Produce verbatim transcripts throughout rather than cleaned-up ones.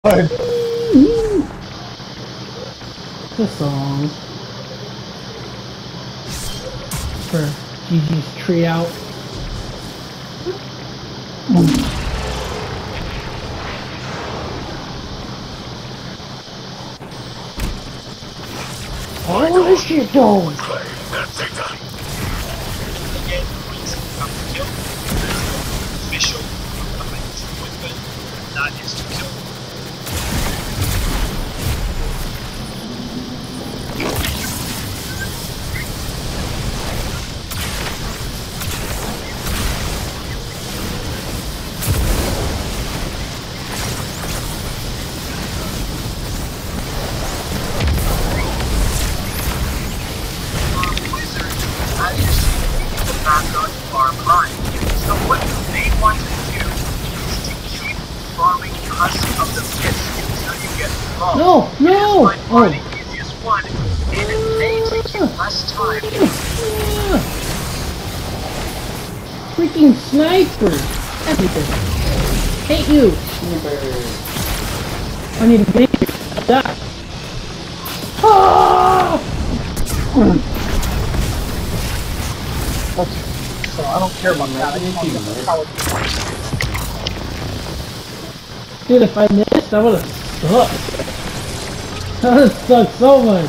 The song for Gigi's tree out. What is she doing? Official weapon, that is to kill. Are mine. So what they want to do is to keep farming Husk of the Mist until you get involved. No, no! By far the easiest one, and it may take you less time. Freaking sniper! Everything. Hate you! I need to make it. Die. Ah! So I don't care about that. I just want to get the power. Dude, if I missed, that would have sucked. That would have sucked so much.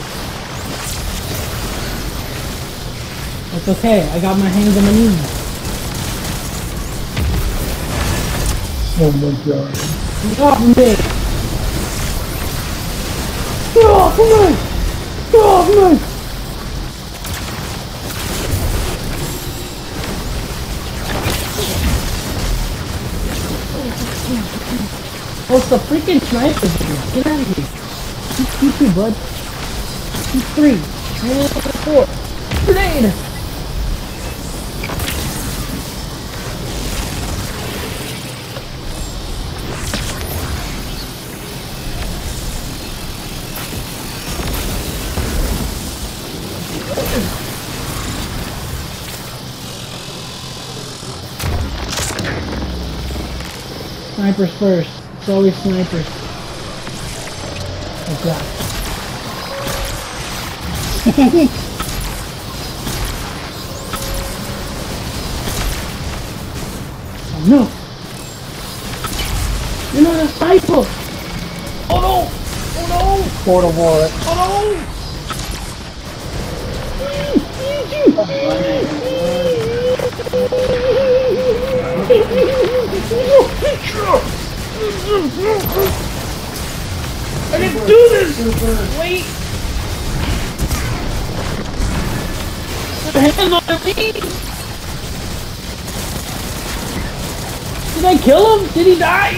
It's okay, I got my hands on my knees. Oh my god. Get off of me! Get off of me! Get off of me! Oh, it's the freaking sniper again. Get out of here. You two, bud. You three. And four. Grenade! Snipers first. It's always snipers. Oh god. Oh no! You're not a sniper! Oh no! Oh no! Portal war. Oh no! I didn't do this! Wait! Put hands on me! Did I kill him? Did he die?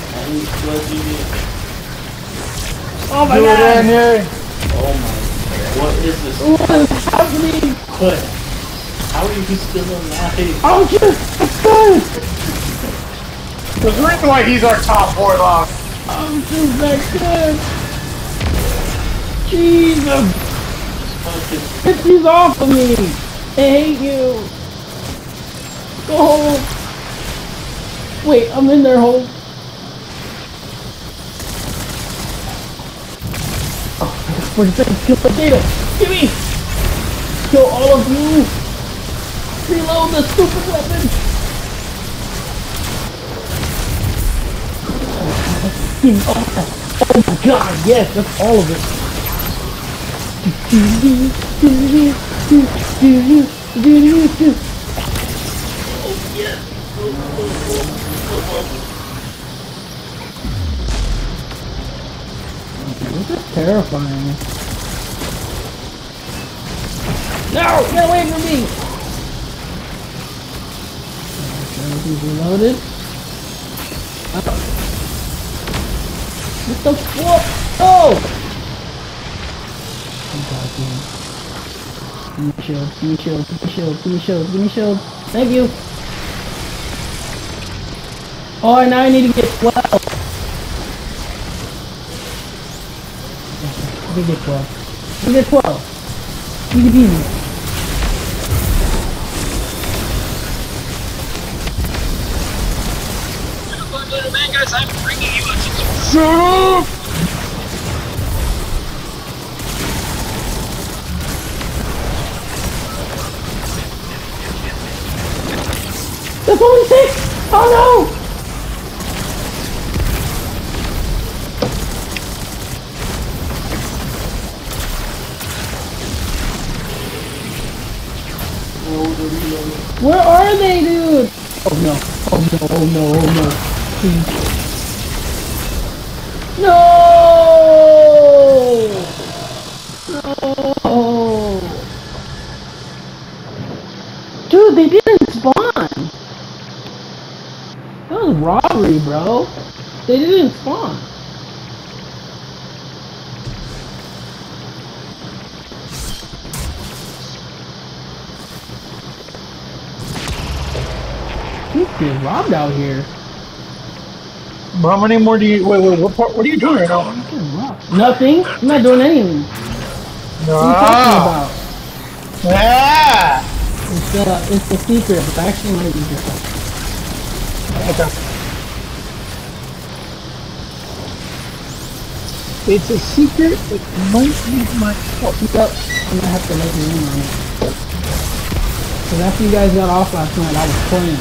Oh my Do god! it in here. Oh my, what is this? What is happening? What? How are you still alive? Oh just good! There's a reason why he's our top warlock. I'm just that good! Jesus! Get these off of me! I hate you! Go home! Wait, I'm in their hole. Oh, I got forty seconds. Kill potato! Give me! Kill all of you! Reload the stupid weapon! Give me all that! Oh my god, yes, that's all of it! Oh yes! This is terrifying. No! Get away from me! Okay, he's reloaded. Oh. What the fuck? Oh! Oh god damn. Give me shield, give me shield, give me shield, give me shield, give me shield. Thank you! Oh, now I need to get twelve! I can get twelve. I can get twelve! Easy peasy. Man, guys, I'm bringing you a Shut up! That's only six! Oh no! Where are they, dude? Oh no! Oh no! Oh no! Oh no! Please. No! No! Dude, they didn't spawn! That was robbery, bro. They didn't spawn. He's getting robbed out here. How many more do you? Wait, wait. What part? What are you doing right now? I'm getting robbed. Nothing. I'm not doing anything. No. What are you talking about? Yeah. It's uh, it's a secret, but actually might be different. Okay. It's a secret. It might be my fault. Yep. I'm gonna have to let you in on it. Cause after you guys got off last night, I was playing.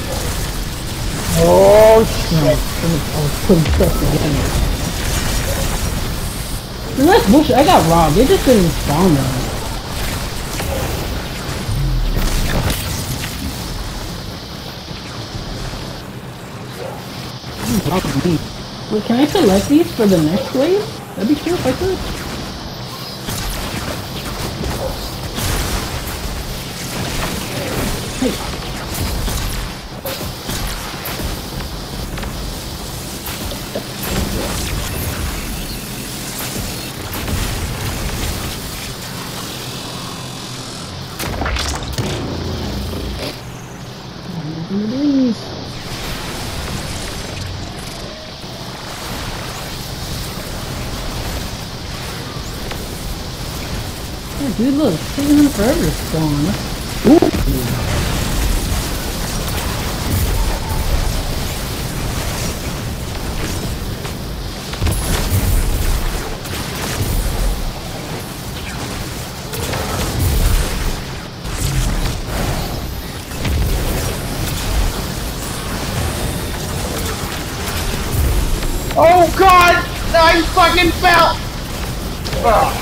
Oh You know, shit! I was, I was putting stuff together. And that's bullshit. I got robbed. They just didn't spawn though. Me. Wait, can I select these for the next wave? That'd be cool if I could. Hey. These. Yeah, dude, look, it's taking him forever to spawn. Ooh. Oh god! I fucking fell! Ugh.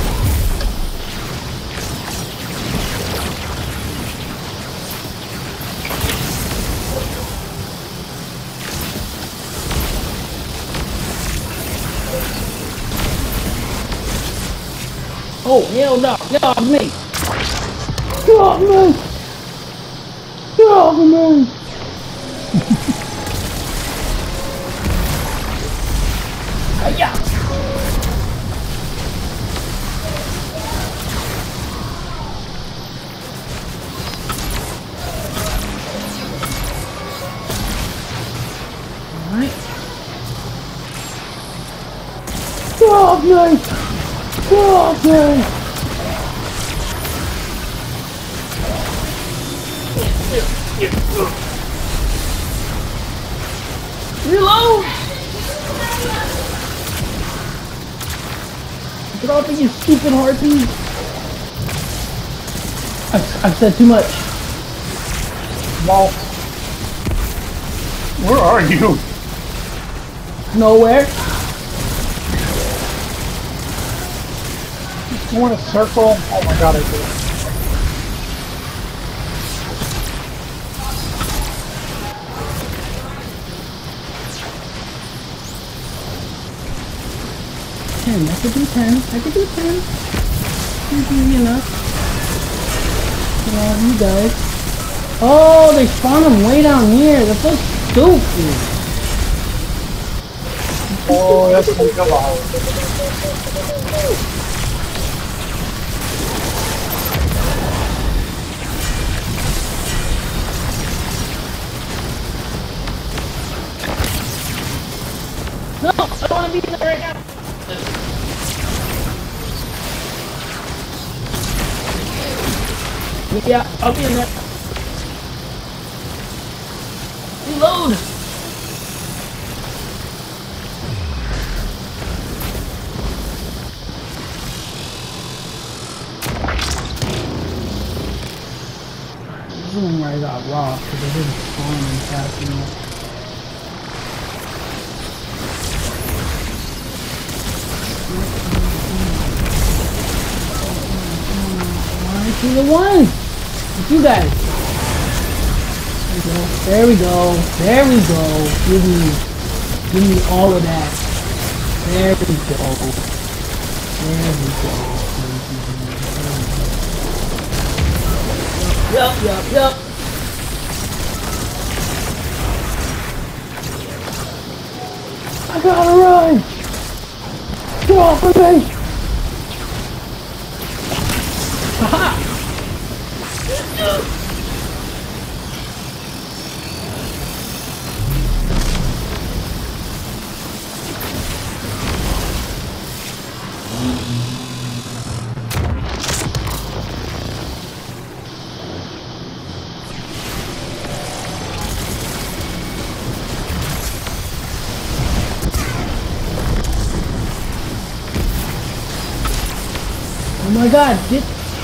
Oh, hell no. Get off me. Get off me. Get off me. Hiya. Alright. Get off me. Get off me. Reload! Get off of you stupid harpies! I've, I've said too much. Well, where are you? Nowhere. You want a circle? Oh my god, I do. ten. I could do ten. I could do ten. Easy enough. Yeah, you guys. Oh, they spawn them way down here. That's so stupid. Oh, that's gonna come out. No, I don't want to be there right now. Yeah, I'll be in there. Reload! is the one where I got robbed because I didn't spawn in fast enough. One, two, the one! It's you guys! There we go. There we go. Give me, give me all of that. There we go. There we go. Yup, yup, yup. I gotta run. Get off of me. Haha. Oh my god, get...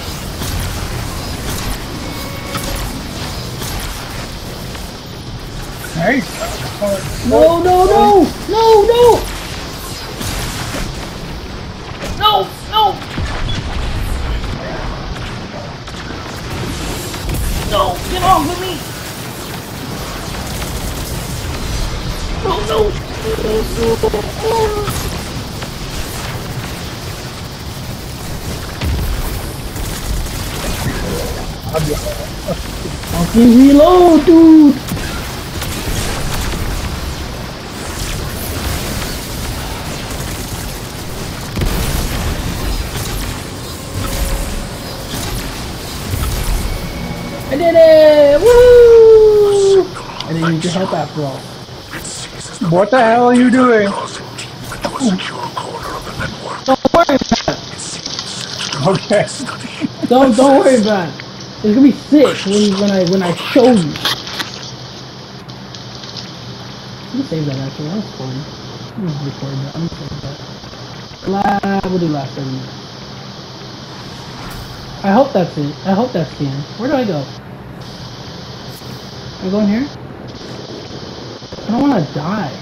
Nice. No, no, no! No, no! No, no! No, get off of me! No, no! No, no. Fucking reload, dude! I did it! Woo! I didn't need your help after all. What the hell are you doing? Don't worry about it. Okay. Don't don't worry about it. It's gonna be sick when when I when I show you. Let me save that actually. That was fun. I'm gonna record that. I'm gonna save that. La we'll do last thirty minutes. I hope that's it. I hope that's the end. Where do I go? I go in here? I don't wanna die.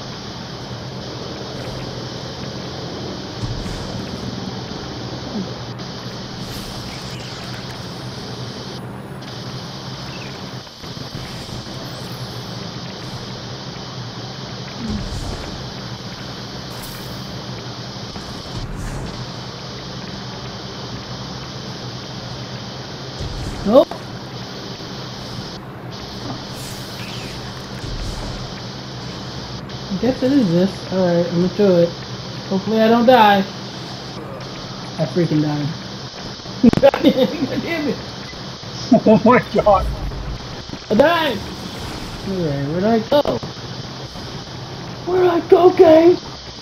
Nope. I guess it is this. Alright, I'm gonna do it. Hopefully I don't die. I freaking died. God damn it. Oh my god. I died! Alright, where'd I go? Where'd I go, gang?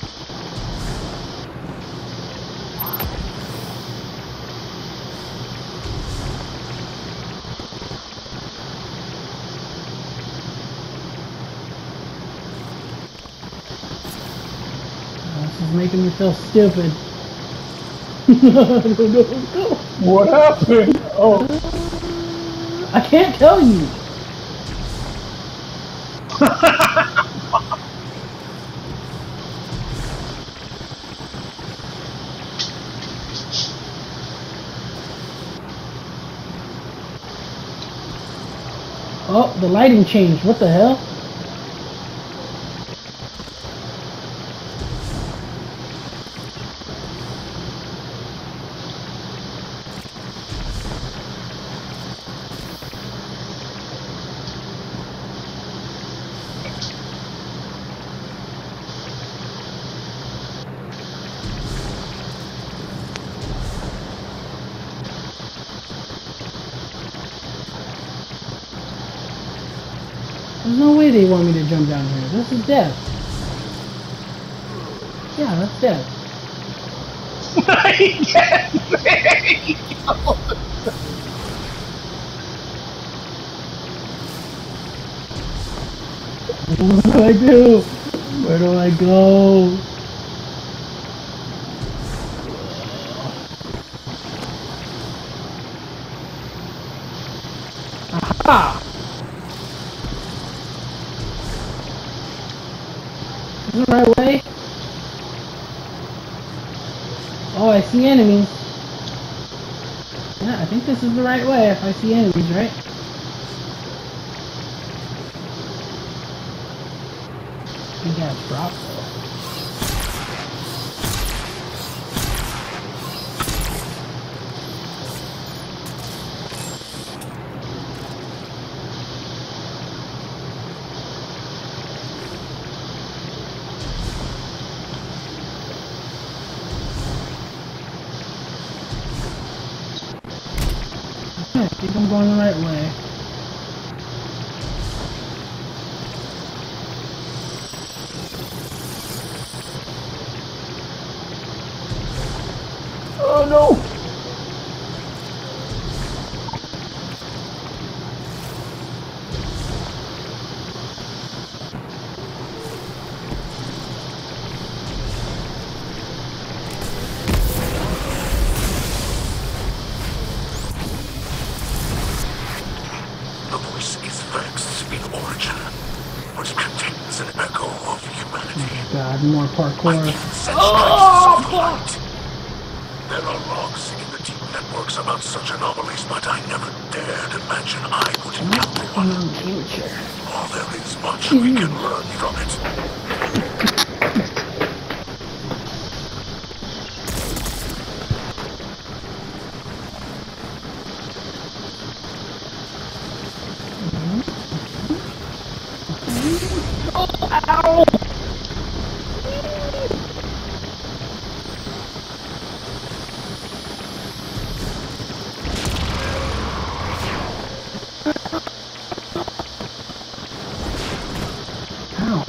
This is making me feel stupid. No, no, no. What happened? Oh. I can't tell you. Oh, the lighting changed. What the hell? There's no way they want me to jump down here. This is death. Yeah, that's death. What do I do? Where do I go? Ah! Is this the right way? Oh, I see enemies. Yeah, I think this is the right way if I see enemies, right? I think I have dropped though. I think I'm going the right way. Oh no! The voice is Vex in origin, which contains an echo of humanity. God, more parkour. Sense oh, light. There are logs in the deep networks about such anomalies, but I never dared imagine I would encounter one. Oh, there is much we can learn from it. Ow! Ow.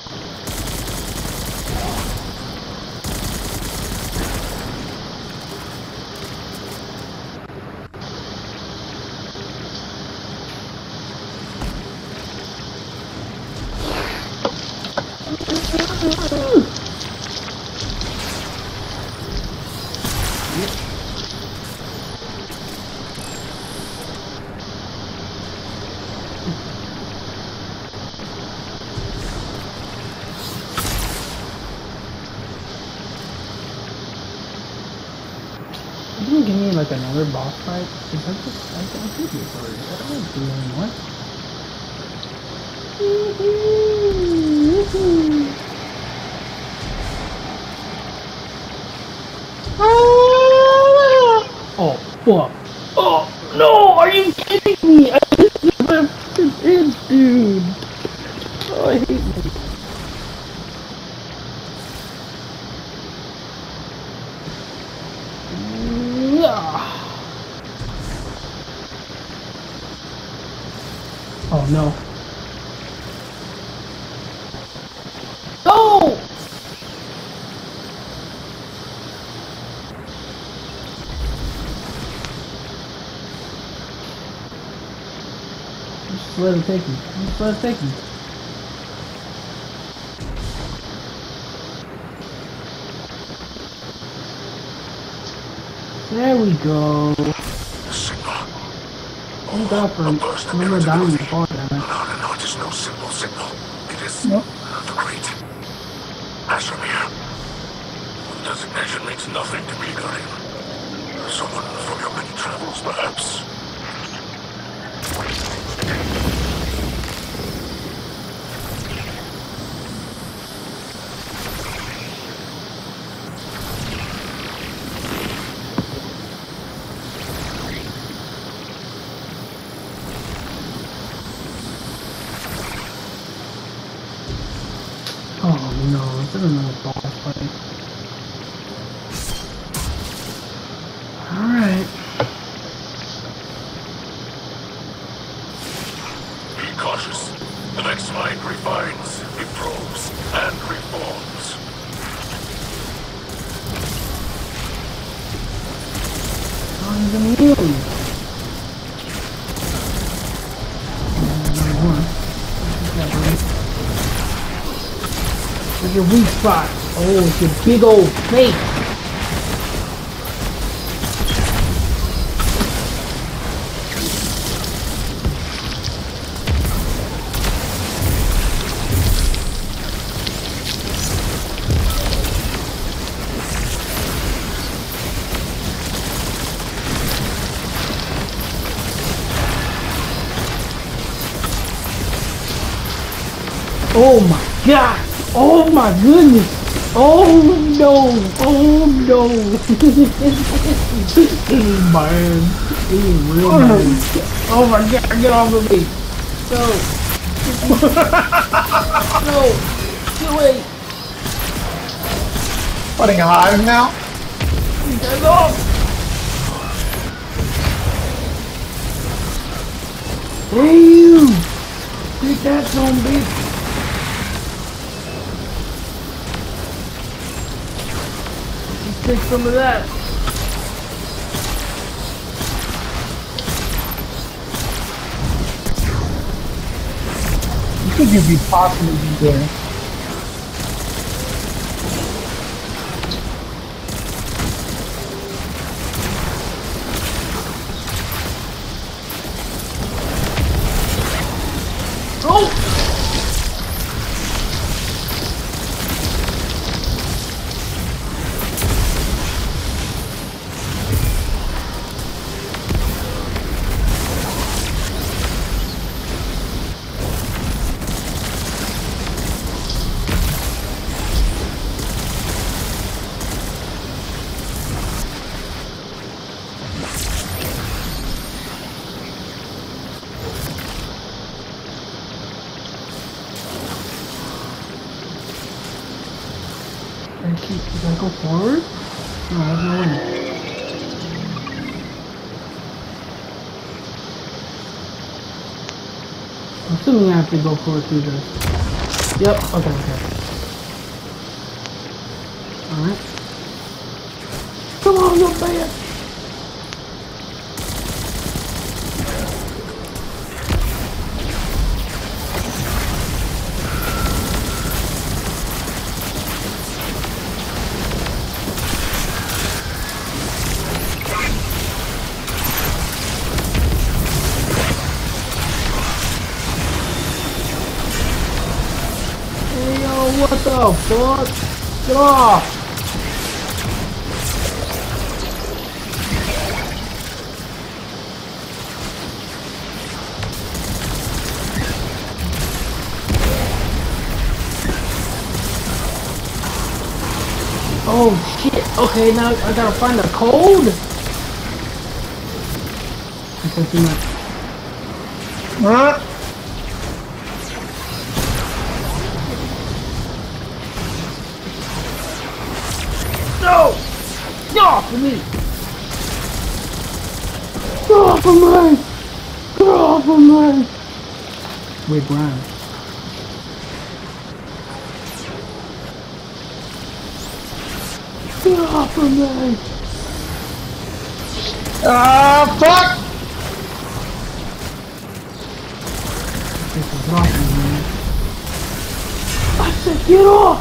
You didn't give me like another boss fight? Is that just, I, I think it's already, I don't do anymore. Oh, fuck. Oh, no, are you kidding me? I just left this in, dude. Oh, I hate this. Oh no. No! Just let it take me. Just let it take me. There we go. Thank God for never dying before that. No, no, no, it is no simple signal. It is Nope. the great Astromir. The designation means nothing to me, Guardian. Someone from your many travels, perhaps. Oh no, it's another boss fight. Alright. Be cautious. The next mind refines, improves, and reforms. Oh, he's immune. Another one. Where's your weak spot? Oh, it's your big old face. Oh my god! Oh my goodness! Oh no! Oh no! This is bad. This is real bad. Oh my god! Get off of me! No! No! Get away! Putting alive now? Get off! Hey you! Take that, zombie! Take some of that. You think you'd be possibly be there? Oh! Can I keep, can I go forward? No, there's no way. I'm assuming I have to go forward through this. Yep, okay, okay. Alright. Come on, you bitch! What the fuck? Get off! Oh shit! Okay, now I gotta find the code? I can't see my... Huh? No! Get off of me! Get off of me! Get off of me! Wait, Brian. Get off of me! Ah, fuck! This is off of me. I said get off!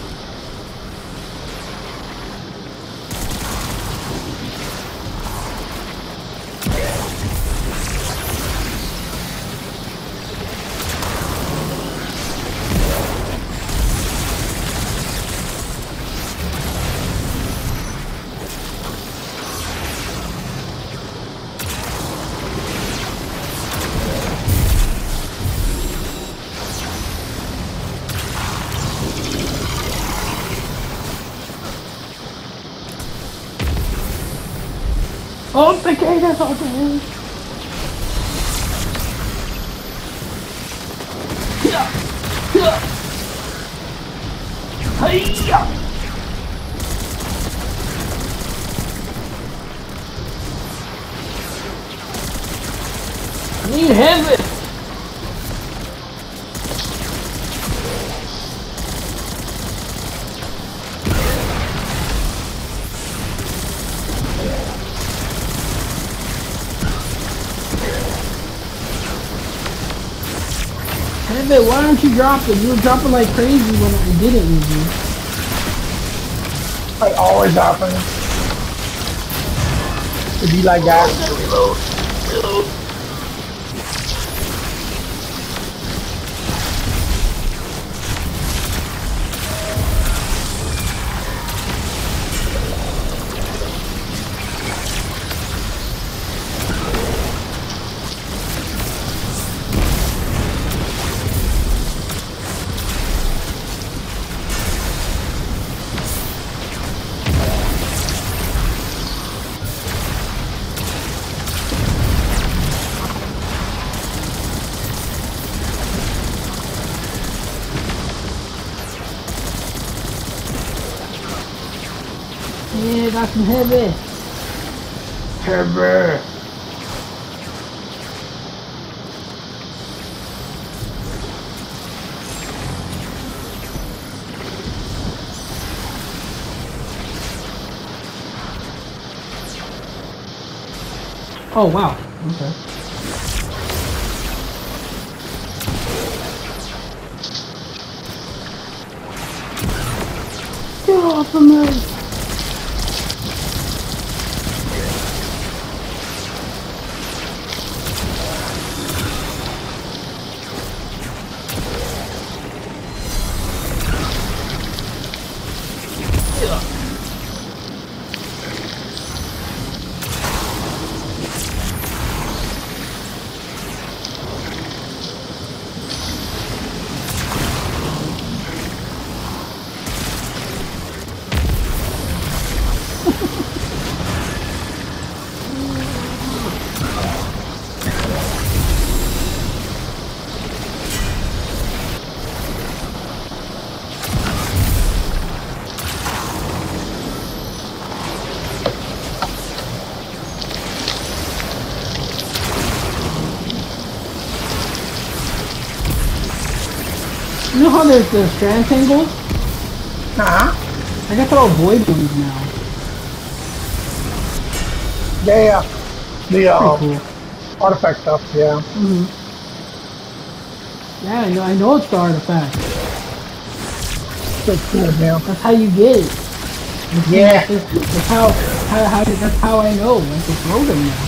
Oh, the gate is open! Yeah! Yeah! Hiya! I need heaven! Heaven, why don't you drop it? You were dropping like crazy when I didn't use you. Like always happens. To be like that. Yeah, got some heavy. Heavy. Oh wow. Okay. Get off of me! You know how there's the strand tangles? Uh-huh. I can throw void ones now. Yeah, yeah. The uh, Pretty artifact stuff, yeah. Mm-hmm. Yeah, I know. I know it's the artifact. That's cool, man. That's how you get it. Yeah. That's, that's how, how, how. That's how I know. I can throw them now.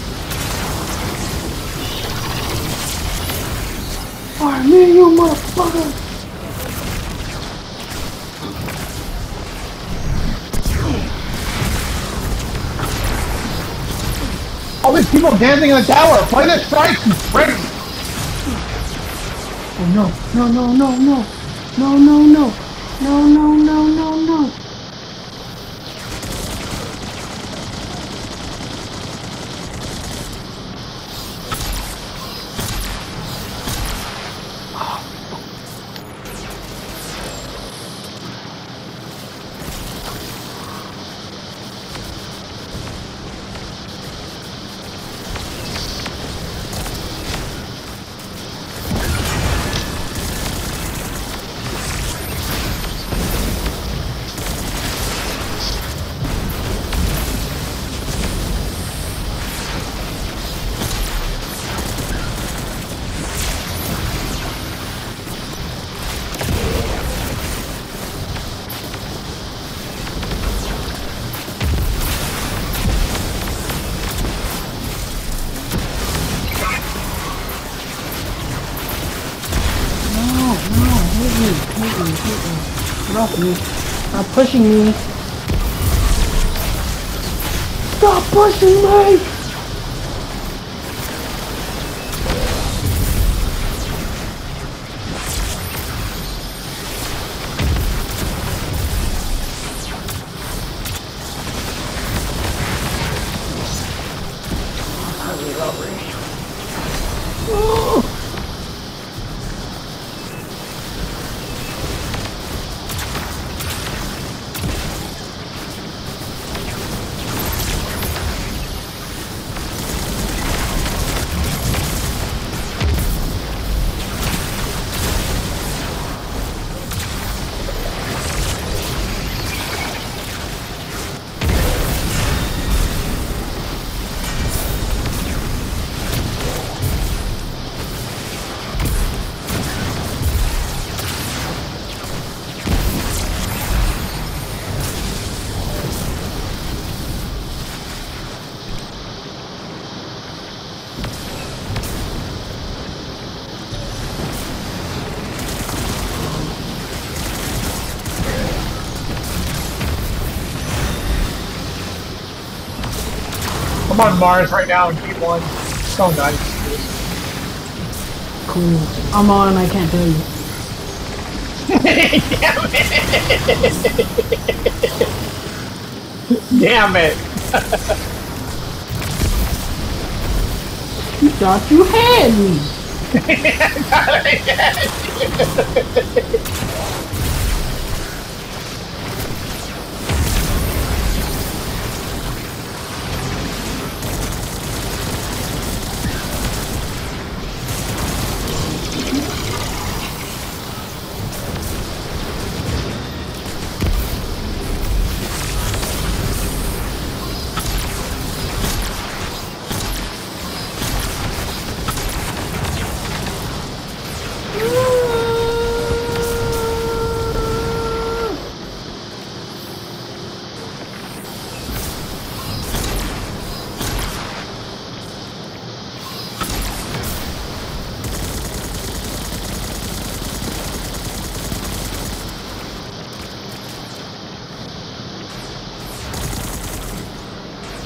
Alright, me and you, motherfucker. All these people dancing in the tower. Play the strike. Ready. Oh no! No! No! No! No! No! No! No! No! No! No! No! No! Get off me. Stop pushing me. Stop pushing me! Oh. I'm on Mars right now in G one. So nice. Cool. I'm on, I can't tell you. Damn it! You thought you had me!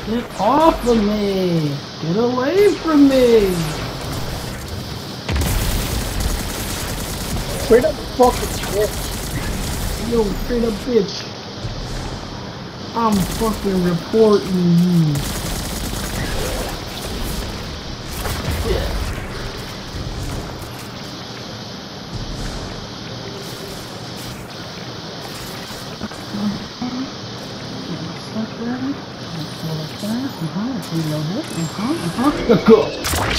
Get off of me! Get away from me! Straight up fucking bitch. Yo, straight up bitch. I'm fucking reporting you. Let's go.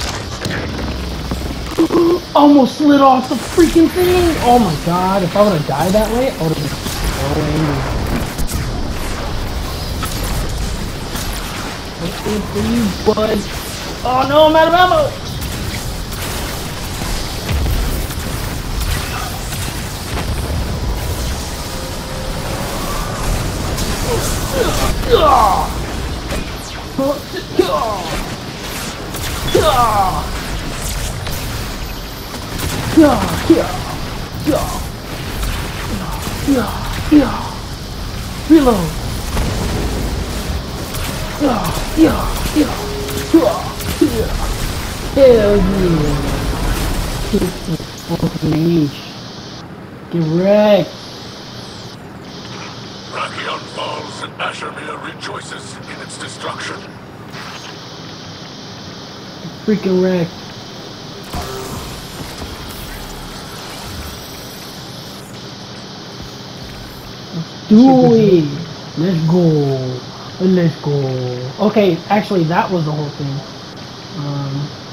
Almost slid off the freaking thing. Oh my god! If I would have died that way, I would have been so angry. What's good for you, bud? Oh no, I'm out of ammo. Ah! Yeah, yeah, yeah, yeah, yeah. Reload. Yeah, yeah, yeah, yeah, yeah. Hell yeah. Get the fucking age. Get wrecked. Rakion falls and Ashemir rejoices in its destruction. Freaking wrecked. Do it! Let's go! Let's go! Okay, actually that was the whole thing. Um...